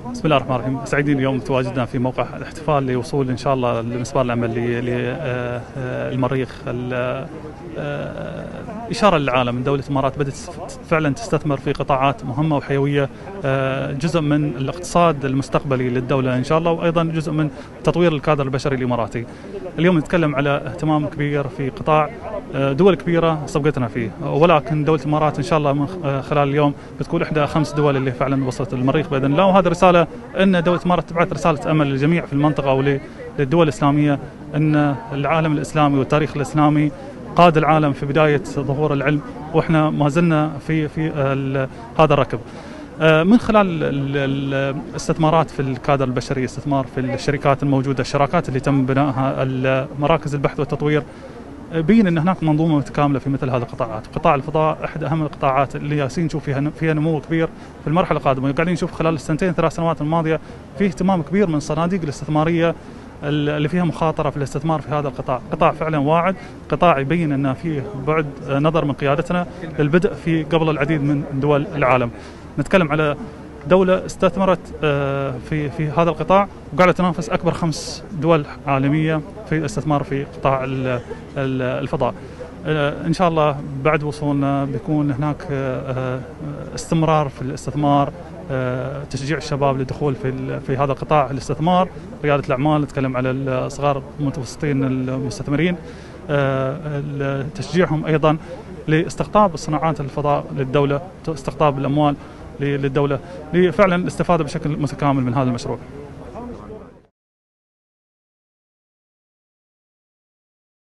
بسم الله الرحمن الرحيم. سعيدين اليوم تواجدنا في موقع الاحتفال لوصول ان شاء الله المسبار الامل للمريخ. اشاره للعالم ان دوله الامارات بدات فعلا تستثمر في قطاعات مهمه وحيويه، جزء من الاقتصاد المستقبلي للدوله ان شاء الله، وايضا جزء من تطوير الكادر البشري الاماراتي. اليوم نتكلم على اهتمام كبير في قطاع دول كبيره سبقتنا فيه، ولكن دوله الامارات ان شاء الله من خلال اليوم بتكون احدى 5 دول اللي فعلا وصلت للمريخ باذن الله. وهذه رساله ان دوله الامارات تبعث رساله امل للجميع في المنطقه وللدول الاسلاميه، ان العالم الاسلامي والتاريخ الاسلامي قاد العالم في بدايه ظهور العلم، واحنا ما زلنا في هذا الركب. من خلال الاستثمارات في الكادر البشري، استثمار في الشركات الموجوده، الشراكات اللي تم بنائها، مراكز البحث والتطوير، بين ان هناك منظومه متكامله في مثل هذه القطاعات. قطاع الفضاء احد اهم القطاعات اللي جالسين نشوف فيها نمو كبير في المرحله القادمه، قاعدين نشوف خلال السنتين 3 سنوات الماضيه في اهتمام كبير من الصناديق الاستثماريه اللي فيها مخاطره في الاستثمار في هذا القطاع. قطاع فعلا واعد، قطاع يبين ان فيه بعد نظر من قيادتنا للبدء في قبل العديد من دول العالم. نتكلم على دولة استثمرت في هذا القطاع وقاعدة تنافس أكبر 5 دول عالمية في الاستثمار في قطاع الفضاء. إن شاء الله بعد وصولنا بيكون هناك استمرار في الاستثمار، تشجيع الشباب للدخول في هذا القطاع، الاستثمار، ريادة الأعمال، نتكلم على الصغار المتوسطين المستثمرين، تشجيعهم أيضا لاستقطاب الصناعات الفضاء للدولة، استقطاب الأموال للدولة، لفعلا الاستفادة بشكل متكامل من هذا المشروع.